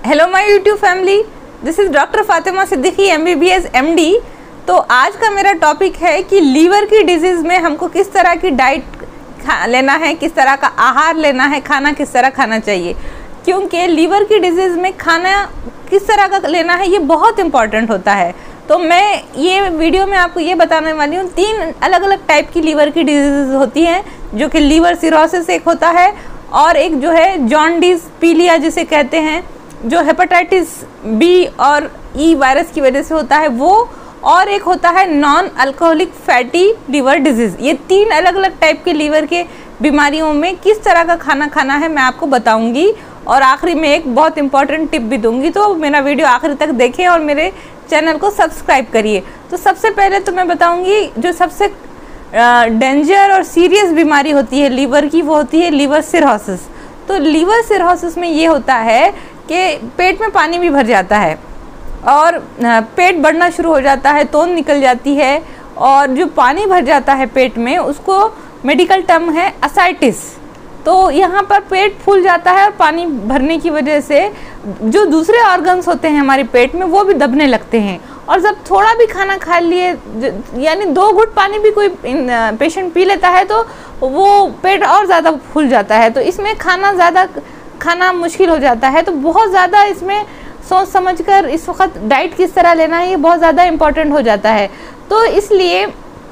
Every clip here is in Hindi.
Hello my YouTube family, this is doctor Fatima Siddiqui MBBS MD। तो आज का मेरा टॉपिक है कि लीवर की डिजीज़ में हमको किस तरह की डाइट लेना है, किस तरह का आहार लेना है, खाना किस तरह खाना चाहिए। क्योंकि लीवर की डिजीज़ में खाना किस तरह का लेना है ये बहुत इम्पॉर्टेंट होता है। तो मैं ये वीडियो में आपको ये बताने वाली हूँ 3 अलग अलग टाइप की लीवर की डिजीज़ होती हैं, जो कि लीवर सिरोसिस एक होता है और एक जो है जॉन्डिस पीलिया जिसे कहते हैं, जो हेपेटाइटिस बी और ई वायरस की वजह से होता है वो, और एक होता है non alcoholic fatty liver disease. ये 3 अलग अलग टाइप के लीवर के बीमारियों में किस तरह का खाना खाना है मैं आपको बताऊंगी, और आखिरी में एक बहुत इंपॉर्टेंट टिप भी दूंगी। तो मेरा वीडियो आखिर तक देखें और मेरे चैनल को सब्सक्राइब करिए। तो सबसे पहले तो मैं बताऊंगी जो सबसे डेंजर और सीरियस बीमारी होती है लीवर की, वो होती है लीवर सिरोसिस। तो लीवर सिरोसिस में ये होता है कि पेट में पानी भी भर जाता है और पेट बढ़ना शुरू हो जाता है, तोंद निकल जाती है, और जो पानी भर जाता है पेट में उसको मेडिकल टर्म है असाइटिस। तो यहाँ पर पेट फूल जाता है और पानी भरने की वजह से जो दूसरे ऑर्गन्स होते हैं हमारे पेट में वो भी दबने लगते हैं, और जब थोड़ा भी खाना खा लिए, यानी 2 घूंट पानी भी कोई पेशेंट पी लेता है तो वो पेट और ज़्यादा फूल जाता है। तो इसमें खाना मुश्किल हो जाता है। तो बहुत ज़्यादा इसमें सोच समझकर इस वक्त डाइट किस तरह लेना है ये बहुत ज़्यादा इम्पोर्टेंट हो जाता है। तो इसलिए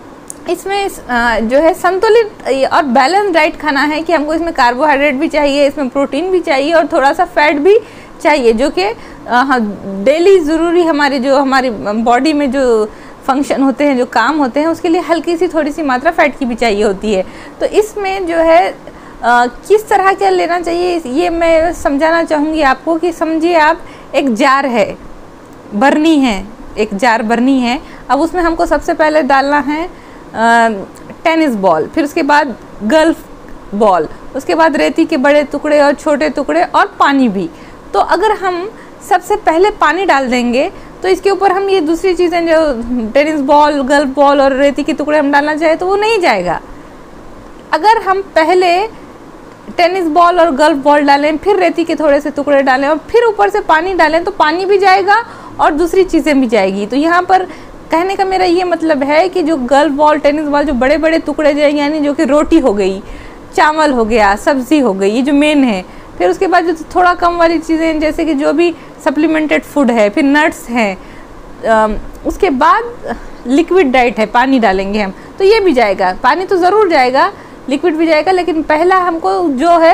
इसमें जो है संतुलित और बैलेंस डाइट खाना है कि हमको इसमें कार्बोहाइड्रेट भी चाहिए, इसमें प्रोटीन भी चाहिए और थोड़ा सा फैट भी चाहिए, जो कि डेली ज़रूरी हमारी बॉडी में जो फंक्शन होते हैं, जो काम होते हैं, उसके लिए हल्की सी थोड़ी सी मात्रा फैट की भी चाहिए होती है। तो इसमें जो है किस तरह क्या लेना चाहिए ये मैं समझाना चाहूँगी आपको। कि समझिए आप एक जार है, बर्नी है, एक जार बर्नी है। अब उसमें हमको सबसे पहले डालना है टेनिस बॉल, फिर उसके बाद गल्फ बॉल, उसके बाद रेती के बड़े टुकड़े और छोटे टुकड़े और पानी भी। तो अगर हम सबसे पहले पानी डाल देंगे तो इसके ऊपर हम ये दूसरी चीज़ें जो टेनिस बॉल, गल्फ बॉल और रेती के टुकड़े हम डालना चाहे तो वो नहीं जाएगा। अगर हम पहले टेनिस बॉल और गल्फ बॉल डालें, फिर रेती के थोड़े से टुकड़े डालें और फिर ऊपर से पानी डालें तो पानी भी जाएगा और दूसरी चीज़ें भी जाएगी। तो यहाँ पर कहने का मेरा ये मतलब है कि जो गल्फ बॉल, टेनिस बॉल, जो बड़े बड़े टुकड़े जाएंगे, यानी जो कि रोटी हो गई, चावल हो गया, सब्ज़ी हो गई, ये जो मेन है। फिर उसके बाद जो थोड़ा कम वाली चीज़ें जैसे कि जो भी सप्लीमेंटेड फूड है, फिर नट्स हैं, उसके बाद लिक्विड डाइट है, पानी डालेंगे हम तो ये भी जाएगा। पानी तो ज़रूर जाएगा, लिक्विड भी जाएगा, लेकिन पहला हमको जो है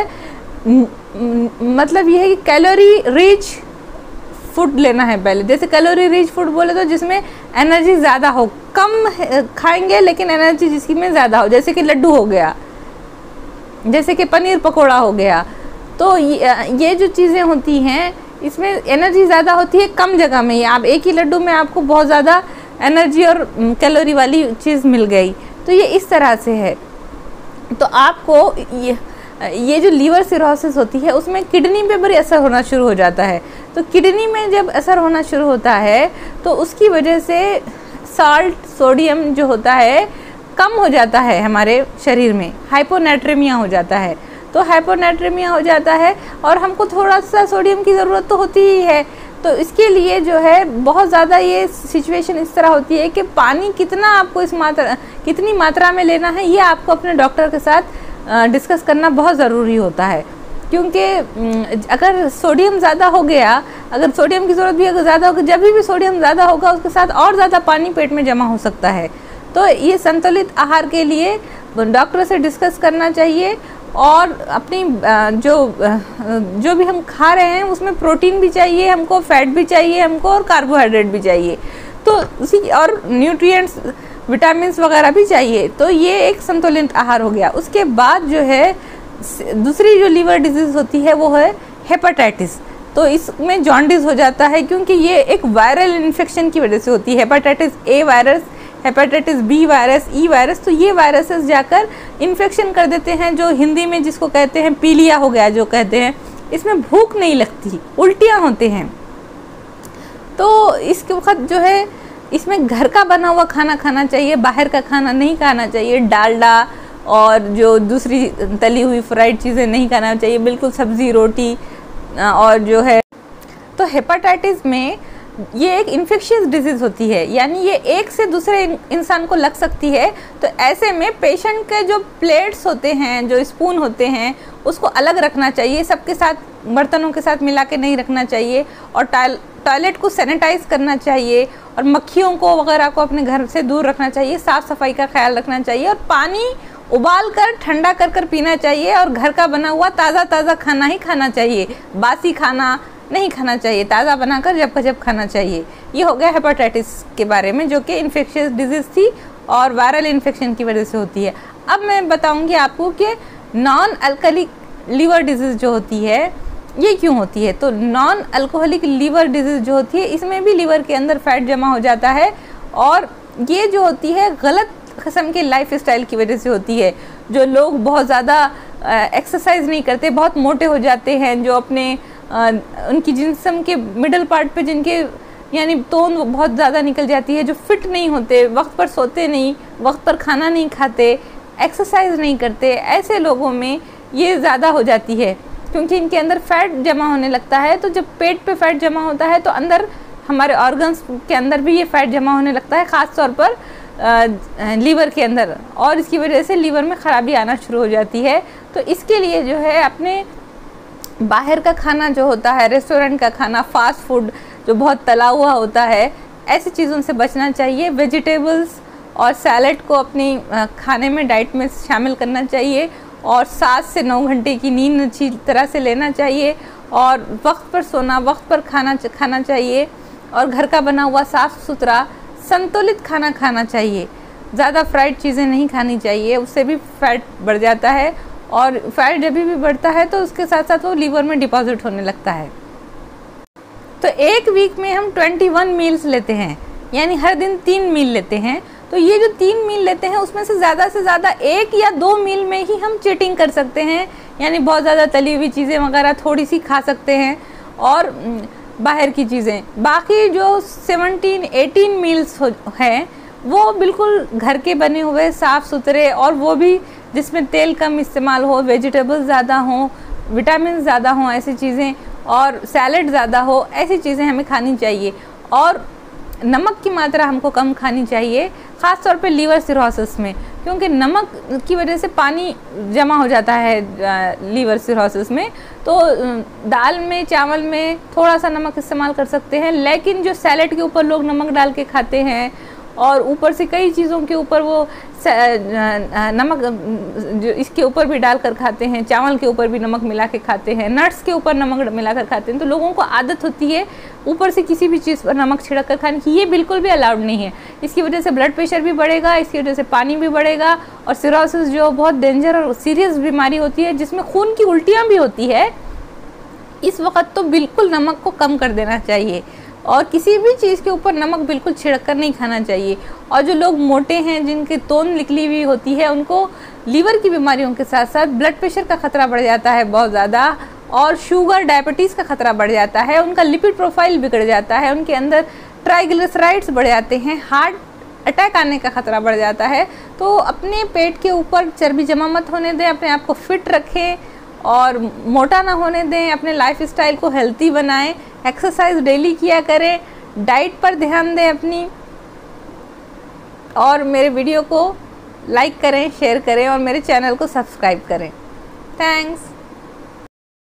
मतलब ये है कि कैलोरी रिच फूड लेना है पहले। जैसे कैलोरी रिच फूड बोले तो जिसमें एनर्जी ज़्यादा हो, कम खाएंगे लेकिन एनर्जी जिसकी में ज़्यादा हो, जैसे कि लड्डू हो गया, जैसे कि पनीर पकोड़ा हो गया। तो ये जो चीज़ें होती हैं इसमें एनर्जी ज़्यादा होती है कम जगह में। आप एक ही लड्डू में आपको बहुत ज़्यादा एनर्जी और कैलोरी वाली चीज़ मिल गई। तो ये इस तरह से है। तो आपको ये जो लीवर सिरोसिस होती है उसमें किडनी पे बड़ी असर होना शुरू हो जाता है। तो किडनी में जब असर होना शुरू होता है तो उसकी वजह से सोडियम जो होता है कम हो जाता है हमारे शरीर में, हाइपोनेट्रेमिया हो जाता है। तो हाइपोनेट्रेमिया हो जाता है और हमको थोड़ा सा सोडियम की ज़रूरत तो होती ही है। तो इसके लिए जो है बहुत ज़्यादा ये सिचुएशन इस तरह होती है कि पानी कितना आपको कितनी मात्रा में लेना है ये आपको अपने डॉक्टर के साथ डिस्कस करना बहुत ज़रूरी होता है। क्योंकि अगर सोडियम ज़्यादा हो गया, अगर सोडियम की ज़रूरत भी अगर ज़्यादा होगी, जब भी सोडियम ज़्यादा होगा उसके साथ और ज़्यादा पानी पेट में जमा हो सकता है। तो ये संतुलित आहार के लिए डॉक्टर से डिस्कस करना चाहिए, और अपनी जो भी हम खा रहे हैं उसमें प्रोटीन भी चाहिए हमको, फैट भी चाहिए हमको, और कार्बोहाइड्रेट भी चाहिए, तो उसी और न्यूट्रिएंट्स, विटामिन्स वगैरह भी चाहिए। तो ये एक संतुलित आहार हो गया। उसके बाद जो है दूसरी जो लीवर डिजीज़ होती है वो है हेपेटाइटिस। तो इसमें जॉन्डिस हो जाता है क्योंकि ये एक वायरल इन्फेक्शन की वजह से होती है। Hepatitis A virus, hepatitis B virus, E virus, तो ये वायरसेस जाकर इन्फेक्शन कर देते हैं, जो हिंदी में जिसको कहते हैं पीलिया हो गया जो कहते हैं। इसमें भूख नहीं लगती, उल्टियाँ होते हैं। तो इसके वक्त जो है इसमें घर का बना हुआ खाना खाना चाहिए, बाहर का खाना नहीं खाना चाहिए। डालडा और जो दूसरी तली हुई फ्राइड चीज़ें नहीं खाना चाहिए, बिल्कुल सब्ज़ी रोटी और जो है तो हेपेटाइटिस में ये एक इन्फेक्शियस डिजीज़ होती है, यानी ये एक से दूसरे इंसान को लग सकती है। तो ऐसे में पेशेंट के जो प्लेट्स होते हैं, जो स्पून होते हैं, उसको अलग रखना चाहिए, सबके साथ बर्तनों के साथ मिला के नहीं रखना चाहिए, और टॉयलेट को सैनिटाइज करना चाहिए, और मक्खियों को वगैरह को अपने घर से दूर रखना चाहिए, साफ़ सफाई का ख्याल रखना चाहिए, और पानी उबाल कर ठंडा कर कर पीना चाहिए, और घर का बना हुआ ताज़ा खाना ही खाना चाहिए, बासी खाना नहीं खाना चाहिए, ताज़ा बनाकर जब का जब खाना चाहिए। ये हो गया हेपेटाइटिस के बारे में, जो कि इन्फेक्शियस डिजीज़ थी और वायरल इन्फेक्शन की वजह से होती है। अब मैं बताऊंगी आपको कि नॉन अल्कोहलिक लीवर डिजीज़ जो होती है ये क्यों होती है। तो नॉन अल्कोहलिक लीवर डिजीज़ जो होती है, इसमें भी लीवर के अंदर फैट जमा हो जाता है, और ये जो होती है गलत किस्म के लाइफ स्टाइल की वजह से होती है। जो लोग बहुत ज़्यादा एक्सरसाइज नहीं करते, बहुत मोटे हो जाते हैं, जो अपने उनकी जिस्म के मिडल पार्ट पे जिनके यानी तोन बहुत ज़्यादा निकल जाती है, जो फिट नहीं होते, वक्त पर सोते नहीं, वक्त पर खाना नहीं खाते, एक्सरसाइज नहीं करते, ऐसे लोगों में ये ज़्यादा हो जाती है, क्योंकि इनके अंदर फैट जमा होने लगता है। तो जब पेट पे फैट जमा होता है तो अंदर हमारे ऑर्गन्स के अंदर भी ये फैट जमा होने लगता है, ख़ास तौर पर लीवर के अंदर, और इसकी वजह से लीवर में ख़राबी आना शुरू हो जाती है। तो इसके लिए जो है अपने बाहर का खाना जो होता है, रेस्टोरेंट का खाना, फास्ट फूड जो बहुत तला हुआ होता है, ऐसी चीज़ों से बचना चाहिए। वेजिटेबल्स और सैलेड को अपनी खाने में, डाइट में शामिल करना चाहिए, और 7 से 9 घंटे की नींद अच्छी तरह से लेना चाहिए, और वक्त पर सोना, वक्त पर खाना चाहिए, और घर का बना हुआ साफ़ सुथरा संतुलित खाना खाना चाहिए। ज़्यादा फ्राइड चीज़ें नहीं खानी चाहिए, उससे भी फैट बढ़ जाता है, और फैट जब भी बढ़ता है तो उसके साथ साथ वो लीवर में डिपॉजिट होने लगता है। तो एक वीक में हम 21 मील्स लेते हैं, यानी हर दिन 3 मील लेते हैं। तो ये जो 3 मील लेते हैं उसमें से ज़्यादा 1 या 2 मील में ही हम चीटिंग कर सकते हैं, यानी बहुत ज़्यादा तली हुई चीज़ें वगैरह थोड़ी सी खा सकते हैं, और बाहर की चीज़ें। बाकी जो 17-18 मील्स हैं वो बिल्कुल घर के बने हुए साफ़ सुथरे, और वो भी जिसमें तेल कम इस्तेमाल हो, वेजिटेबल्स ज़्यादा हों, विटामिन ज़्यादा हों, ऐसी चीज़ें, और सैलेड ज़्यादा हो, ऐसी चीज़ें हमें खानी चाहिए। और नमक की मात्रा हमको कम खानी चाहिए, ख़ास तौर पे लीवर सिरोसिस में, क्योंकि नमक की वजह से पानी जमा हो जाता है लीवर सिरोसिस में। तो दाल में, चावल में थोड़ा सा नमक इस्तेमाल कर सकते हैं, लेकिन जो सैलेड के ऊपर लोग नमक डाल के खाते हैं, और ऊपर से कई चीज़ों के ऊपर वो नमक जो इसके ऊपर भी डाल कर खाते हैं, चावल के ऊपर भी नमक मिला के खाते हैं, नट्स के ऊपर नमक मिला कर खाते हैं, तो लोगों को आदत होती है ऊपर से किसी भी चीज़ पर नमक छिड़क कर खाने की। ये बिल्कुल भी अलाउड नहीं है। इसकी वजह से ब्लड प्रेशर भी बढ़ेगा, इसकी वजह से पानी भी बढ़ेगा, और सिरोसिस जो बहुत डेंजर और सीरियस बीमारी होती है, जिसमें खून की उल्टियाँ भी होती है, इस वक्त तो बिल्कुल नमक को कम कर देना चाहिए, और किसी भी चीज़ के ऊपर नमक बिल्कुल छिड़क कर नहीं खाना चाहिए। और जो लोग मोटे हैं, जिनकी तोन निकली हुई होती है, उनको लीवर की बीमारियों के साथ साथ ब्लड प्रेशर का खतरा बढ़ जाता है बहुत ज़्यादा, और शुगर, डायबिटीज़ का खतरा बढ़ जाता है, उनका लिपिड प्रोफाइल बिगड़ जाता है, उनके अंदर ट्राइग्लिसराइड्स बढ़ जाते हैं, हार्ट अटैक आने का खतरा बढ़ जाता है। तो अपने पेट के ऊपर चर्बी जमा मत होने दें, अपने आप को फिट रखें, और मोटा ना होने दें, अपने लाइफ स्टाइल को हेल्थी बनाएं, एक्सरसाइज डेली किया करें, डाइट पर ध्यान दें अपनी, और मेरे वीडियो को लाइक करें, शेयर करें, और मेरे चैनल को सब्सक्राइब करें। थैंक्स।